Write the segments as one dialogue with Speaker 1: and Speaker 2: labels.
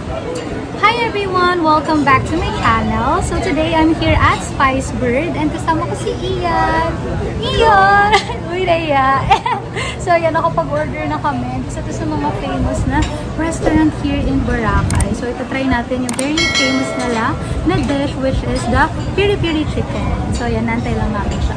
Speaker 1: Hi everyone! Welcome back to my channel. So today I'm here at Spice Bird and kasama ko si Ian. Ian! Uy, Rhea! So ayan, nakapag-order na kami. Isa to sa mga famous na restaurant here in Boracay. So ito try natin yung very famous na dish which is the piri-piri chicken. So ayan, nantay lang namin siya.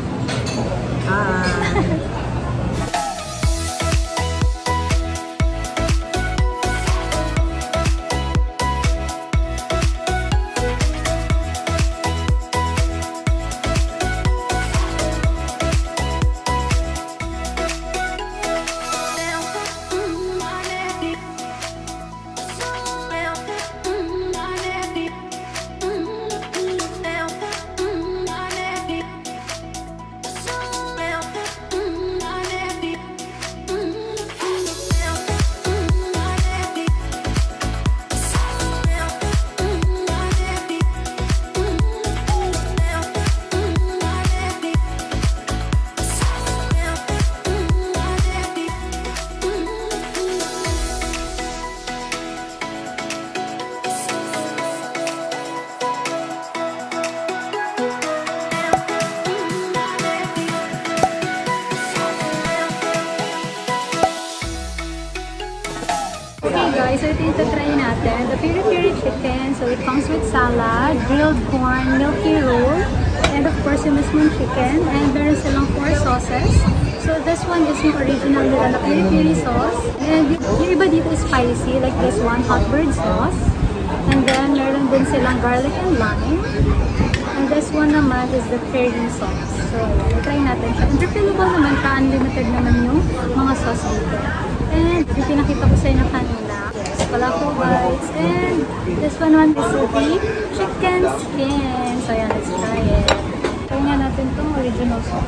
Speaker 1: Guys, so ito yung try natin. The piri-piri chicken. So it comes with salad, grilled corn, milky roll, and of course yung mismong chicken. And meron silang 4 sauces. So this one is yung original nila na piri-piri sauce. And yung iba dito is spicy, like this one, hot bird sauce. And then meron din silang garlic and lime. And this one naman is the curry sauce. So try natin siya. And refillable naman siya, unlimited naman yung mga sauce dito. And yung pinakita ko sa inyo kanina, palafel bites. And this one is the chicken skin. So yan, let's try it. Try nga natin itong original sauce.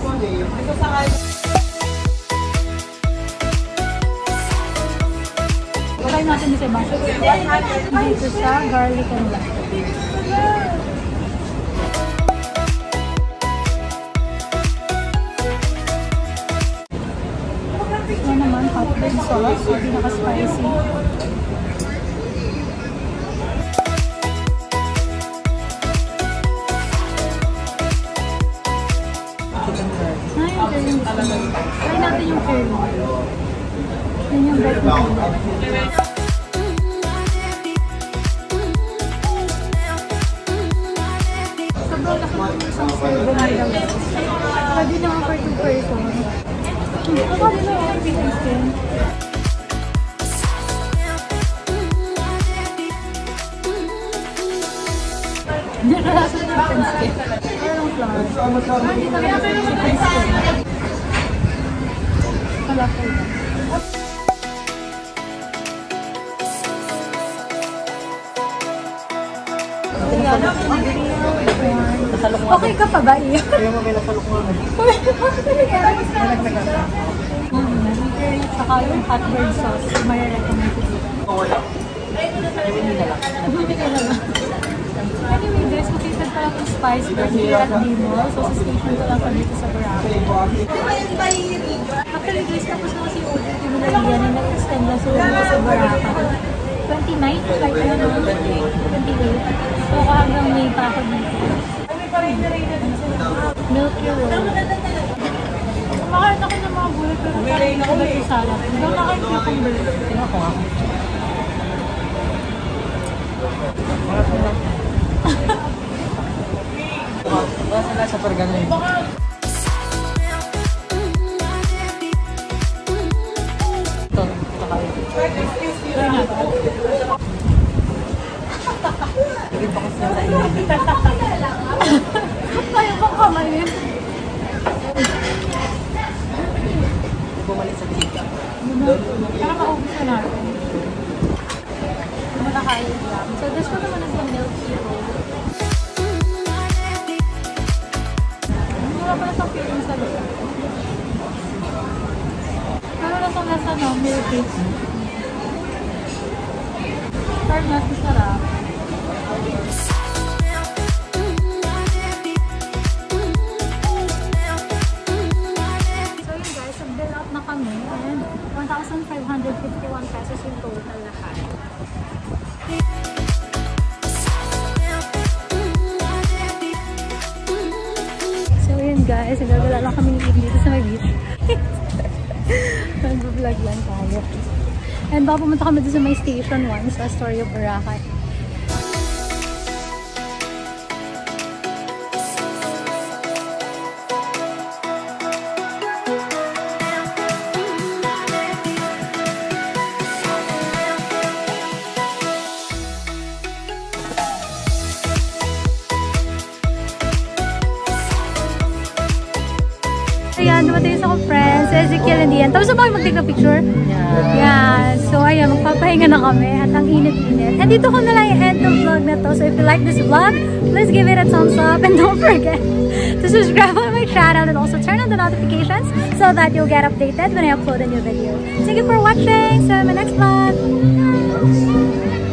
Speaker 1: Try natin yung ibang sauce. Dito sa garlic and lime. Ito naman, hot bird sauce. So, pinaka-spicy. Try natin yung curry. Yan yung bread na curry. Sobrang laki ng isang serve na lang. Pwede naman for 2 person. Pwede na yung chicken skin. Hindi na lang sa chicken skin. Anong flour? Hindi na lang sa chicken skin. Palafel. Okay ka pa ba, Iya? Kaya mo may nasalok mo. Saka yung hot bird sauce, may-recommend ko dito. Wala. Hindi na lang. Anyway guys, located pa lang yung Spice Bird here at Dimol. So sa station ko lang pa dito sa Boracay. Actually guys, tapos na kasi yung order ko nila yan na nag-extend lang sila dito sa Boracay. 29 to like ano naman, 28. So hanggang May pa ako dito. Milky roll. Kumakain ako ng mga gulay pero kain ako na yung salad. Hindi ako nakain cucumber. Tingnan ko nga. Basta na sa pergano yun. Ito, kakain. Try natin. Hindi pa kasi sa inyo. Kaya bang kamayin? Bumalik sa tika. Kaya maubos na natin. Makakain lang. So this one naman is the milky roll. Wala pa na sa feeling sa lasa. Pero lasang-lasa no, milky. Parang nasa sarap. na kami and 1,551 pesos yung total lahat. So yun guys, nagagala lang kami ni Eve dito sa may beach. Mag-vlog lang tayo. And baka pumunta kami dito sa may station 1 sa Story of Boracay. Ayan, dumating sa ko friends, Ezekiel and Ian. Tapos ba kayo mag-take na picture? Yeah. So ayan, magpapahinga na kami at ang init-init. And dito ko na lang i-end the vlog na to. So if you like this vlog, please give it a thumbs up and don't forget to subscribe on my channel and also turn on the notifications so that you'll get updated when I upload a new video. Thank you for watching. See you in my next vlog. Bye.